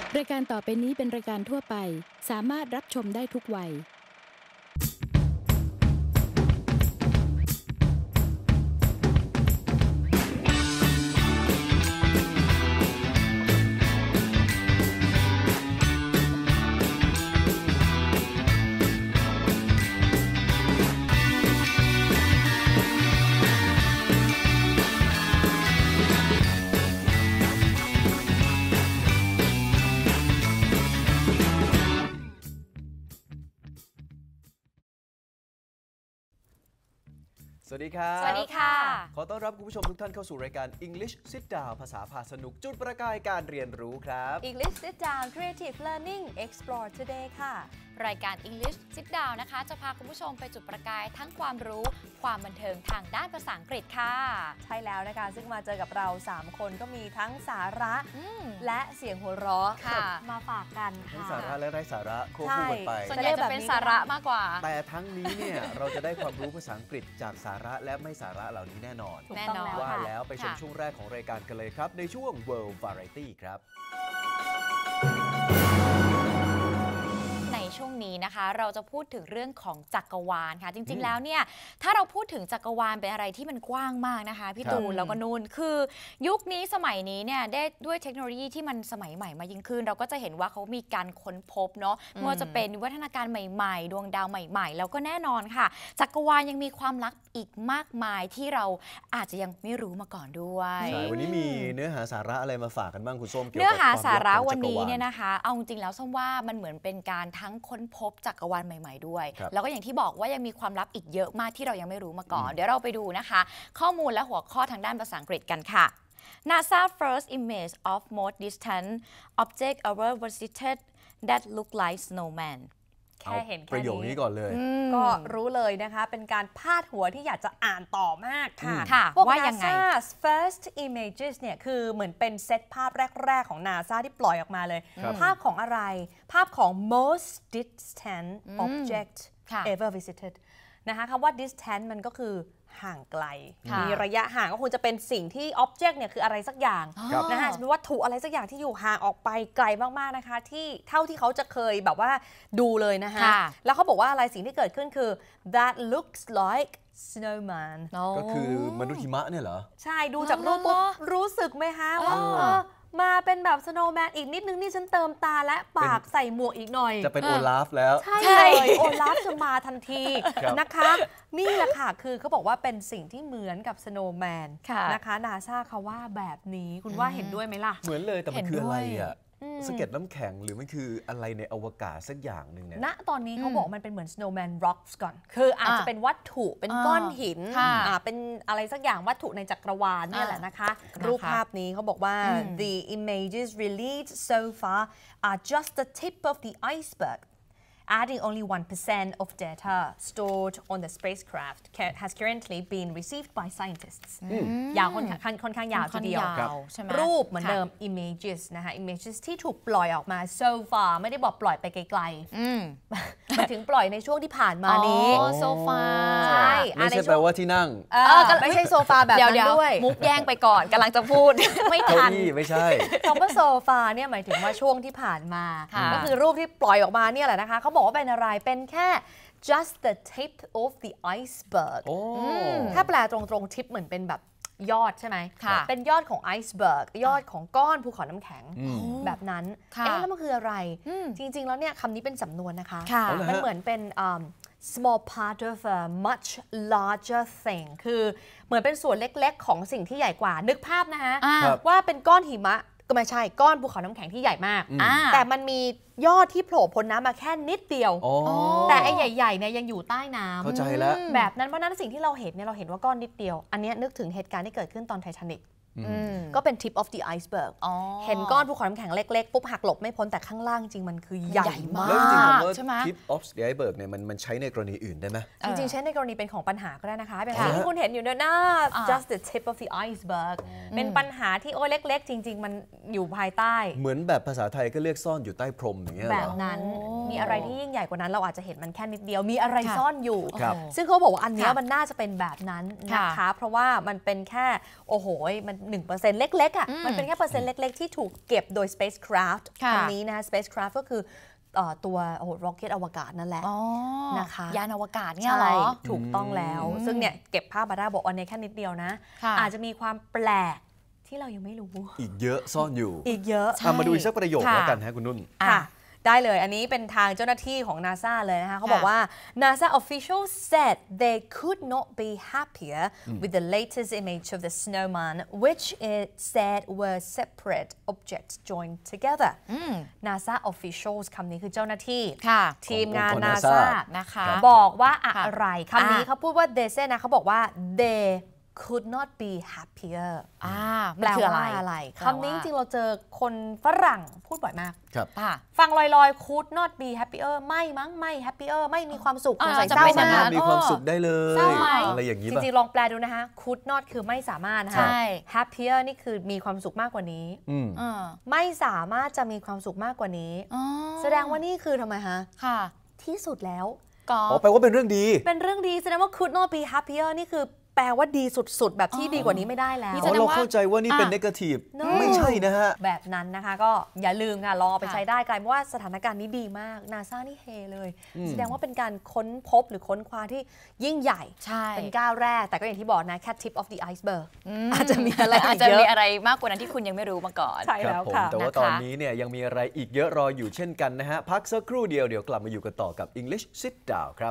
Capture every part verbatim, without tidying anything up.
รายการต่อไปนี้เป็นรายการทั่วไปสามารถรับชมได้ทุกวัยสวัสดีครับสวัสดีค่ะขอต้อนรับคุณผู้ชมทุกท่านเข้าสู่รายการ English Sit Down ภาษาพาสนุกจุดประกายการเรียนรู้ครับ English Sit Down Creative Learning Explore Today ค่ะรายการ English Sit Down นะคะจะพาคุณผู้ชมไปจุดประกายทั้งความรู้ความบันเทิงทางด้านภาษาอังกฤษค่ะใช่แล้วนะคะซึ่งมาเจอกับเราสามคนก็มีทั้งสาระและเสียงหัวเราะมาฝากกันค่ะทั้งสาระและไร้สาระควบคู่กันไปส่วนใหญ่จะเป็นสาระมากกว่าแต่ทั้งนี้เนี่ยเราจะได้ความรู้ภาษาอังกฤษจากสาระและไม่สาระเหล่านี้แน่นอนแน่นอนว่าแล้วไปชมช่วงแรกของรายการกันเลยครับในช่วง World Variety ครับในช่วงนี้นะคะเราจะพูดถึงเรื่องของจักรวาลค่ะจริงๆแล้วเนี่ยถ้าเราพูดถึงจักรวาลเป็นอะไรที่มันกว้างมากนะคะพี่ตูนแล้วก็นูนคือยุคนี้สมัยนี้เนี่ยได้ด้วยเทคโนโลยีที่มันสมัยใหม่มายิ่งขึ้นเราก็จะเห็นว่าเขามีการค้นพบเนาะไม่ว่าจะเป็นวิวัฒนาการใหม่ๆดวงดาวใหม่ๆแล้วก็แน่นอนค่ะจักรวาลยังมีความลับอีกมากมายที่เราอาจจะยังไม่รู้มาก่อนด้วยใช่วันนี้มีเนื้อหาสาระอะไรมาฝากกันบ้างคุณส้มเกี่ยวกับเนื้อหาสาระวันนี้เนี่ยนะคะเอาจริงแล้วส้มว่ามันเหมือนเป็นการทั้งค้นพบจักรวาลใหม่ๆด้วยแล้วก็อย่างที่บอกว่ายังมีความลับอีกเยอะมากที่เรายังไม่รู้มาก่อนเดี๋ยวเราไปดูนะคะข้อมูลและหัวข้อทางด้านภาษาอังกฤษกันค่ะ NASA first image of most distant object ever visited that look like snowman แค่เห็นประโยคนี้ก่อนเลยก็รู้เลยนะคะเป็นการพาดหัวที่อยากจะอ่านต่อมากค่ะค่ะว่ายังไง NASA's first images เนี่ยคือเหมือนเป็นเซตภาพแรกๆของ NASA ที่ปล่อยออกมาเลยภาพของอะไรภาพของ most distant object ever visited นะคะคำว่า distant มันก็คือห่างไกลมีระยะห่างก็คงจะเป็นสิ่งที่ object เนี่ยคืออะไรสักอย่างนะคะจะเป็นวัตถุอะไรสักอย่างที่อยู่ห่างออกไปไกลมากๆนะคะที่เท่าที่เขาจะเคยแบบว่าดูเลยนะคะแล้วเขาบอกว่าอะไรสิ่งที่เกิดขึ้นคือ that looks like snowman ก็คือมนุษย์หิมะเนี่ยเหรอใช่ดูจากรูปปุ๊บรู้สึกไหมคะว่ามาเป็นแบบ snowman อีกนิดนึงนี่ฉันเติมตาและปากใส่หมวกอีกหน่อยจะเป็นโอลาฟแล้วใช่เลยโอลาฟจะมาทันทีนะคะนี่แหละค่ะคือเขาบอกว่าเป็นสิ่งที่เหมือนกับ snowman นะคะ NASA เขาว่าแบบนี้คุณว่าเห็นด้วยไหมล่ะเหมือนเลยแต่มันคืออะไรอ่ะสะเก็ดน้ำแข็งหรือมันคืออะไรในอวกาศสักอย่างหนึ่งเนี่ยณตอนนี้เขาบอกมันเป็นเหมือน snowman rocks ก่อนคืออาจจะเป็นวัตถุเป็นก้อนหินเป็นอะไรสักอย่างวัตถุในจักรวาลนี่แหละนะคะรูปภาพนี้เขาบอกว่า the images released so far are just the tip of the iceberg adding only one percent of data stored on the spacecraft has currently been received by scientists ยาวค่อนข้างค่อนข้างยาวทีเดียวรูปเหมือนเดิม images นะคะ images ที่ถูกปล่อยออกมา so far ไม่ได้บอกปล่อยไปไกลๆมาถึงปล่อยในช่วงที่ผ่านมานี้โซฟาใช่ไม่ใช่แปลว่าที่นั่งไม่ใช่โซฟาแบบนั้นด้วยมุกแย่งไปก่อนกำลังจะพูดไม่ทันไม่ใช่คำว่าโซฟาเนี่ยหมายถึงว่าช่วงที่ผ่านมาก็คือรูปที่ปล่อยออกมาเนี่ยแหละนะคะเขาบอกว่าเป็นอะไรเป็นแค่ just the tip of the iceberg ถ้าแปลตรงๆ tip เหมือนเป็นแบบยอดใช่ไหมเป็นยอดของไอซ์เบิร์กยอดของก้อนภูเขาน้ำแข็งแบบนั้นเอ๊ะแล้วมันคืออะไรจริงๆแล้วเนี่ยคำนี้เป็นสำนวนนะคะมันเหมือนเป็น small part of a much larger thing คือเหมือนเป็นส่วนเล็กๆของสิ่งที่ใหญ่กว่านึกภาพนะคะว่าเป็นก้อนหิมะก็ไม่ใช่ก้อนภูเขาน้ำแข็งที่ใหญ่มากแต่มันมียอดที่โผล่พ้นน้ำมาแค่นิดเดียวแต่ไอ้ใหญ่ๆเนี่ยยังอยู่ใต้น้ำเข้าใจแล้วแบบนั้นเพราะนั้นสิ่งที่เราเห็นเนี่ยเราเห็นว่าก้อนนิดเดียวอันนี้นึกถึงเหตุการณ์ที่เกิดขึ้นตอนไททานิกก็เป็น tip of the iceberg เห็นก้อนภูเขาน้ำแข็งเล็กๆปุ๊บหักหลบไม่พ้นแต่ข้างล่างจริงมันคือใหญ่มากแล้วจริงๆคำว่า tip of the iceberg เนี่ยมันมันใช้ในกรณีอื่นได้ไหมจริงๆใช้ในกรณีเป็นของปัญหาก็ได้นะคะเป็นสิ่งที่คุณเห็นอยู่เนี่ยนะ just the tip of the iceberg เป็นปัญหาที่โอ้เล็กๆจริงๆมันอยู่ภายใต้เหมือนแบบภาษาไทยก็เรียกซ่อนอยู่ใต้พรมอย่างเงี้ยแบบนั้นมีอะไรที่ยิ่งใหญ่กว่านั้นเราอาจจะเห็นมันแค่นิดเดียวมีอะไรซ่อนอยู่ครับซึ่งเขาบอกว่าอันนี้มันน่าจะเป็นแบบนั้นนะคะเพราะว่ามันเป็นแค่โอ้โหมัน หนึ่งเปอร์เซ็นต์ เล็กๆอ่ะมันเป็นแค่เปอร์เซ็นต์เล็กๆที่ถูกเก็บโดย spacecraft คำนี้นะ spacecraft ก็คือตัวโอ้โห rocket อวกาศนั่นแหละนะคะยานอวกาศเนี่ยเหรอถูกต้องแล้วซึ่งเนี่ยเก็บภาพมาได้บอกวันนี้แค่นิดเดียวนะอาจจะมีความแปลกที่เรายังไม่รู้อีกเยอะซ่อนอยู่อีกเยอะมาดูอีกสักประโยคแล้วกันฮะคุณนุ่นค่ะได้เลยอันนี้เป็นทางเจ้าหน้าที่ของ NASA เลยนะคะเขาบอกว่า NASA officials said they could not be happier with the latest image of the snowman which it said were separate objects joined together NASA officials คำนี้คือเจ้าหน้าที่ทีมงาน NASA นะคะบอกว่าอะไรคำนี้เขาพูดว่า they said นะเขาบอกว่า they could not be happier อ่าแปลว่าอะไรคำนี้จริงๆเราเจอคนฝรั่งพูดบ่อยมากครับฟังลอยๆ could not be happier ไม่มั้งไม่ happier ไม่มีความสุขใส่เศร้ามากมีความสุขได้เลยอะไรอย่างนี้จริงๆลองแปลดูนะคะ could not คือไม่สามารถนะคะ happier นี่คือมีความสุขมากกว่านี้ไม่สามารถจะมีความสุขมากกว่านี้แสดงว่านี่คือทำไมคะที่สุดแล้วก็แปลว่าเป็นเรื่องดีเป็นเรื่องดีแสดงว่า could not be happier นี่คือแปลว่าดีสุดๆแบบที่ดีกว่านี้ไม่ได้แล้วเราเข้าใจว่านี่เป็น negative ไม่ใช่นะฮะแบบนั้นนะคะก็อย่าลืมค่ะลองเอาไปใช้ได้กลายเป็นว่าสถานการณ์นี้ดีมาก NASA นี่เฮเลยแสดงว่าเป็นการค้นพบหรือค้นคว้าที่ยิ่งใหญ่เป็นก้าวแรกแต่ก็อย่างที่บอกนะแค่ tip of the iceberg อาจจะมีอะไรอาจจะมีอะไรมากกว่านั้นที่คุณยังไม่รู้มาก่อนใช่แล้วค่ะแต่ว่าตอนนี้เนี่ยยังมีอะไรอีกเยอะรออยู่เช่นกันนะฮะพักสักครู่เดียวเดี๋ยวกลับมาอยู่กันต่อกับ English Sit Down ครับ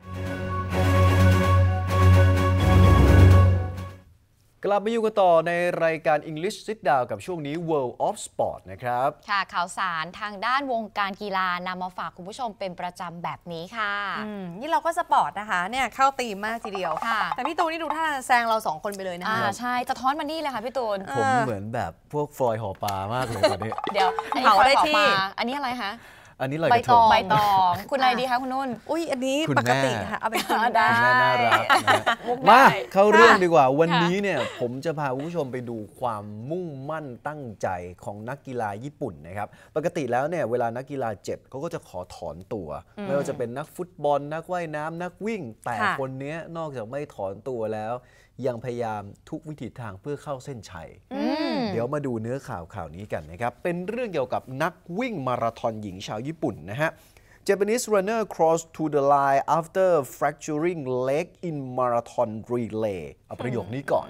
กลับมาอยู่กันต่อในรายการ English Sit Down กับช่วงนี้ World of Sport นะครับค่ะข่าวสารทางด้านวงการกีฬานำมาฝากคุณผู้ชมเป็นประจำแบบนี้ค่ะนี่เราก็สปอร์ตนะคะเนี่ยเข้าธีมมากทีเดียวค่ะแต่พี่ตูนนี่ดูท่าแซงเราสองคนไปเลยนะคะใช่สะท้อนมานี่เลยค่ะพี่ตูนผมเหมือนแบบพวกฟลอยห่อปลามากเลยตอนนี้เดี๋ยวเผาได้ที่อันนี้อะไรคะอันนี้เลยใบตองใบตองคุณอะไรดีคะคุณนุ่นอุ้ยอันนี้ปกติค่ะเอาเป็นคุณได้คุณแม่น่ารักมาเข้าเรื่องดีกว่าวันนี้เนี่ยผมจะพาคุณผู้ชมไปดูความมุ่งมั่นตั้งใจของนักกีฬาญี่ปุ่นนะครับปกติแล้วเนี่ยเวลานักกีฬาเจ็บเขาก็จะขอถอนตัวไม่ว่าจะเป็นนักฟุตบอลนักว่ายน้ำนักวิ่งแต่คนนี้นอกจากไม่ถอนตัวแล้วยังพยายามทุกวิถีทางเพื่อเข้าเส้นชัยเดี๋ยวมาดูเนื้อข่าวข่าวนี้กันนะครับเป็นเรื่องเกี่ยวกับนักวิ่งมาราธอนหญิงชาวญี่ปุ่นนะฮะ Japanese runner crossed to the line after fracturing leg in marathon relay เอาประโยคนี้ก่อน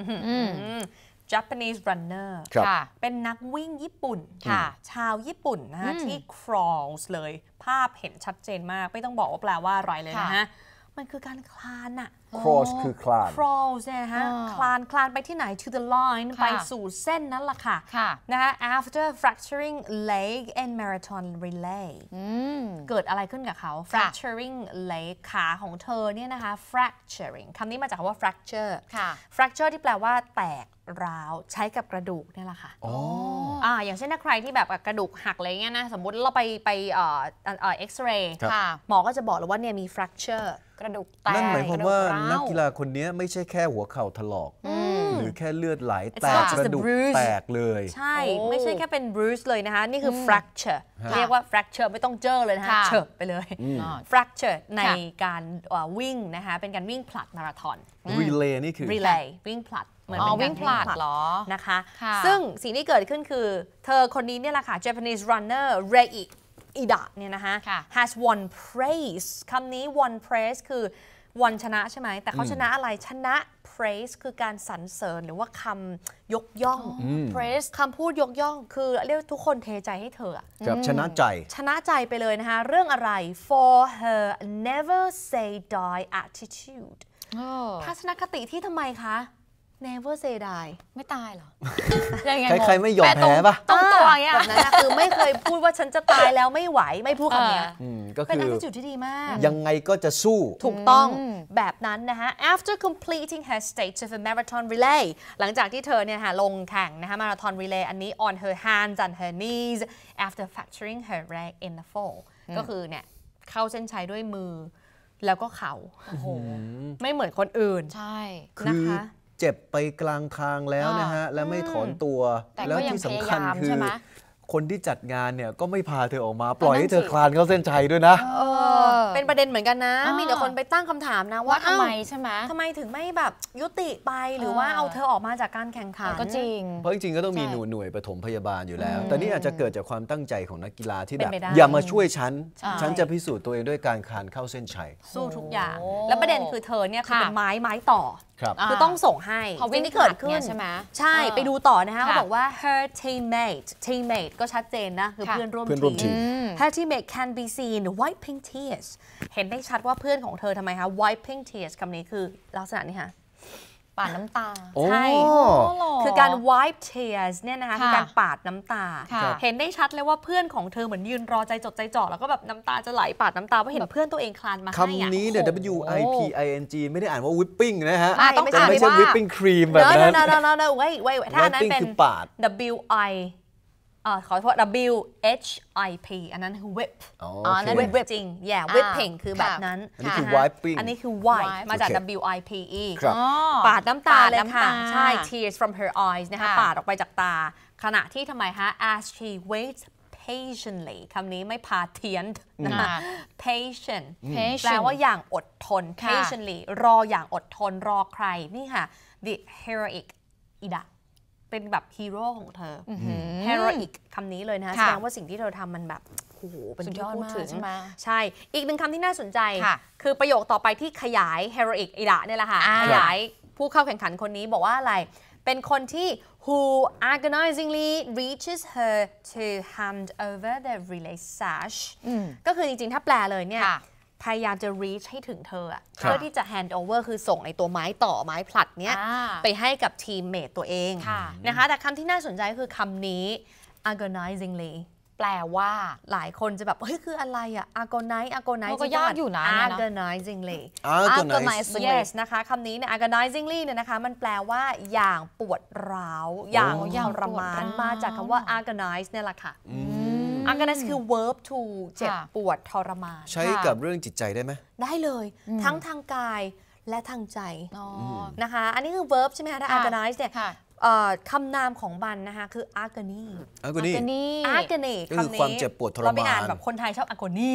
Japanese runner เป็นนักวิ่งญี่ปุ่นชาวญี่ปุ่นนะฮะที่ crawls เลยภาพเห็นชัดเจนมากไม่ต้องบอกว่าแปลว่าอะไรเลยนะฮะมันคือการคลานอะ cross คือคลาน cross เนี่ยฮะคลานคลานไปที่ไหน to the line ไปสู่เส้นนั้นล่ะค่ะนะคะ after fracturing leg in marathon relay เกิดอะไรขึ้นกับเขา fracturing leg ขาของเธอเนี่ยนะคะ fracturing คำนี้มาจากคำว่า fracture fracture ที่แปลว่าแตกร้าวใช้กับกระดูกนี่แหละค่ะอ๋ออ่าอย่างเช่นถ้าใครที่แบบกระดูกหักอะไรเงี้ยนะสมมุติเราไปไปเอ่อเอ่อเอ็กซเรย์หมอก็จะบอกเลยว่าเนี่ยมี fracture กระดูกแตกนั่นหมายความว่านักกีฬาคนนี้ไม่ใช่แค่หัวเข่าถลอกหรือแค่เลือดไหลแตกกระดูกแตกเลยใช่ไม่ใช่แค่เป็น bruise เลยนะคะนี่คือ fracture เรียกว่า fracture ไม่ต้องเจอเลยนะคะเฉอะไปเลย fracture ในการวิ่งนะคะเป็นการวิ่งผลัดมาราธอน relay นี่คือ relay วิ่งผลัดเหมือนเป็นวิ่งผลัดเหรอนะคะซึ่งสิ่งที่เกิดขึ้นคือเธอคนนี้เนี่ยแหละค่ะ Japanese runner Reiอิดะเนี่ยนะคะ has won praise คำนี้ won praise คือ won ชนะใช่ไหมแต่เขาชนะอะไรชนะ praise คือการสรรเสริญหรือว่าคำยกย่อง praise คำพูดยกย่องคือเรียกทุกคนเทใจให้เธอครับชนะใจชนะใจไปเลยนะคะเรื่องอะไร for her never say die attitude ทัศนคติที่ทำไมคะ never say die ไม่ตายเหรอใครๆไม่ยอมแพ้ปะต้องตัวอย่างแบบนั้นคือไม่เคยพูดว่าฉันจะตายแล้วไม่ไหวไม่พูดคำนี้เป็น attitude ที่ดีมากยังไงก็จะสู้ถูกต้องแบบนั้นนะคะ after completing her stage of a marathon relay หลังจากที่เธอเนี่ยลงแข่งนะคะ marathon relay อันนี้ on her hands and her knees after fracturing her leg in the fall ก็คือเนี่ยเข้าเส้นชัยด้วยมือแล้วก็เข่าไม่เหมือนคนอื่นใช่นะคะเจ็บไปกลางทางแล้วนะฮะและไม่ถอนตัวแล้วที่สำคัญคือคนที่จัดงานเนี่ยก็ไม่พาเธอออกมาปล่อยให้เธอคลานเข้าเส้นชัยด้วยนะเออเป็นประเด็นเหมือนกันนะมีแต่คนไปตั้งคำถามนะว่าว่าทำไมใช่ไหมทำไมถึงไม่แบบยุติไปหรือว่าเอาเธอออกมาจากการแข่งขันก็จริงเพราะจริงๆก็ต้องมีหน่วยหน่วยปฐมพยาบาลอยู่แล้วแต่นี่อาจจะเกิดจากความตั้งใจของนักกีฬาที่แบบอย่ามาช่วยฉันฉันจะพิสูจน์ตัวเองด้วยการคลานเข้าเส้นชัยสู้ทุกอย่างแล้วประเด็นคือเธอเนี่ยคือเป็นไม้ไม้ต่อคือต้องส่งให้พอวิ่งที่เกิดขึ้นใช่ไหมใช่ไปดูต่อนะคะเขาบอกว่า her teammate teammate ก็ชัดเจนนะคือเพื่อนร่วมทีม her teammate can be seen wiping tears เห็นได้ชัดว่าเพื่อนของเธอทำไมคะ wiping tears คำนี้คือลักษณะนี้ค่ะปาดน้ำตาใช่คือการ wipe tears เนี่ยนะคะคือการปาดน้ำตาเห็นได้ชัดเลยว่าเพื่อนของเธอเหมือนยืนรอใจจดใจจ่อแล้วก็แบบน้ำตาจะไหลปาดน้ำตาเพราะเห็นเพื่อนตัวเองคลานมาให้คำนี้เนี่ย W I P I N G ไม่ได้อ่านว่า whipping นะฮะต้องอ่านไม่ใช่ whipping cream แบบนั้น no no no no wait wait ถ้านั้นเป็น W I ขอโทษ W H I P อันนั้นคือ whip อ๋อนั่น whip จริง yeah whipping คือแบบนั้นอันนี้คือ wiping อันนี้คือ wipe มาจาก W I P E ปาดน้ำตาเลยค่ะใช่ tears from her eyes นะคะปาดออกไปจากตาขณะที่ทำไมคะ as she waits patiently คำนี้ไม่พาเทียนนะคะ patient แปลว่าอย่างอดทน patiently รออย่างอดทนรอใครนี่ค่ะ the heroic Idaเป็นแบบฮีโร่ของเธอ heroic คำนี้เลยนะแสดงว่าสิ่งที่เธอทำมันแบบโอ้โหเป็นที่พูดถึงใช่อีกหนึ่งคำที่น่าสนใจคือประโยคต่อไปที่ขยาย heroic Ida เนี่ยแหละค่ะขยายผู้เข้าแข่งขันคนนี้บอกว่าอะไรเป็นคนที่ who agonizingly reaches her to hand over the relay sash ก็คือจริงๆถ้าแปลเลยเนี่ยพยายามจะ reach ให้ถึงเธอเพื่อที่จะ hand over คือส่งไอ้ตัวไม้ต่อไม้ผลัดเนี้ยไปให้กับทีมเมทตัวเองนะคะแต่คำที่น่าสนใจคือคำนี้ agonizingly แปลว่าหลายคนจะแบบเฮ้ยคืออะไรอะ agonize agonize ก็ยากอยู่นะ agonizingly agonizingly yes นะคะคำนี้เนี่ย agonizingly เนี่ยนะคะมันแปลว่าอย่างปวดร้าวอย่างทรมานมาจากคำว่า agonize เนี่ยแหละค่ะagonize คือ verb to เจ็บปวดทรมานใช้กับเรื่องจิตใจได้ไหมได้เลยทั้งทางกายและทางใจนะคะอันนี้คือ verb ใช่ไหมคะถ้า agonize เนี่ยคำนามของมันนะคะคือ agony agony agony คำนี้ความเจ็บปวดทรมานเราไปอ่านแบบคนไทยชอบ agony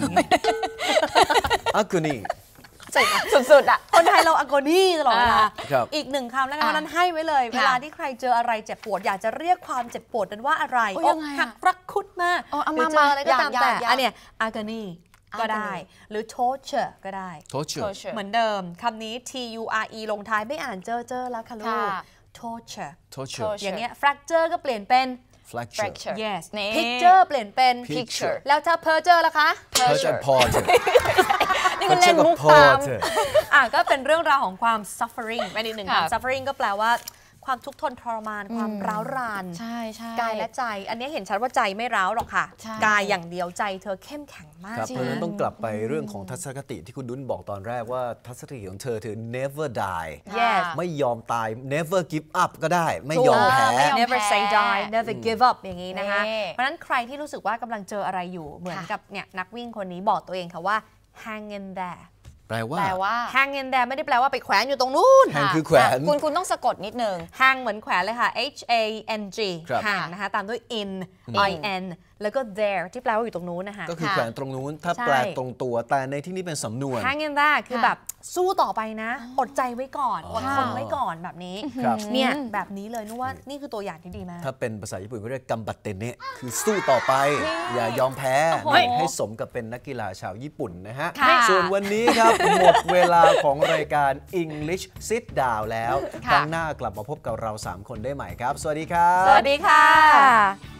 agony สุดๆอ่ะคนไทยเรา agony ตลอดเวลาอีกหนึ่งคำแล้วกันนั้นให้ไว้เลยเวลาที่ใครเจออะไรเจ็บปวดอยากจะเรียกความเจ็บปวดนั้นว่าอะไรอกหักรักคุดมากหรือเจออะไรก็ตามแต่อันเนี้ย agony ก็ได้หรือ torture ก็ได้ torture เหมือนเดิมคำนี้ T U R E ลงท้ายไม่อ่านเจอเจอแล้วค่ะลูก torture torture อย่างเงี้ย fracture ก็เปลี่ยนเป็น fracture yes picture เปลี่ยนเป็น picture แล้วถ้า perjure ล่ะคะ perjure พอเถอะนี่ก็เล่นมุกตามอ่ะก็เป็นเรื่องราวของความ suffering เป็นอีกหนึ่งคำ suffering ก็แปลว่าความทุกข์ทนทรมานความร้าวรานใช่ใช่กายและใจอันนี้เห็นชัดว่าใจไม่ร้าวหรอกค่ะกายอย่างเดียวใจเธอเข้มแข็งมากเพราะฉะนั้นต้องกลับไปเรื่องของทัศนคติที่คุณดุ้นบอกตอนแรกว่าทัศนคติของเธอคือ never die ไม่ยอมตาย never give up ก็ได้ไม่ยอมแพ้ never say die never give up อย่างนี้นะคะเพราะฉะนั้นใครที่รู้สึกว่ากำลังเจออะไรอยู่เหมือนกับเนี่ยนักวิ่งคนนี้บอกตัวเองค่ะว่า hang in there แปลว่า hang in there ไม่ได้แปลว่าไปแขวนอยู่ตรงนู้น hang คือแขวนคุณคุณต้องสะกดนิดนึง hang เหมือนแขวนเลยค่ะ H A N G hang นะคะตามด้วย in I N แล้วก็ there ที่แปลว่าอยู่ตรงนู้นนะคะก็คือแขวนตรงนู้นถ้าแปลตรงตัวแต่ในที่นี้เป็นสำนวน hang in there คือแบบสู้ต่อไปนะอดใจไว้ก่อนอดทนไว้ก่อนแบบนี้เนี่ยแบบนี้เลยนึกว่านี่คือตัวอย่างที่ดีมากถ้าเป็นภาษาญี่ปุ่นก็เรียกกัมบัตเตเนะคือสู้ต่อไปอย่ายอมแพ้ให้สมกับเป็นนักกีฬาชาวญี่ปุ่นนะฮะส่วนวันนี้ครับหมดเวลาของรายการ English Sit Down แล้วครั้งหน้ากลับมาพบกับเราสามคนได้ใหม่ครับสวัสดีครับสวัสดีค่ะ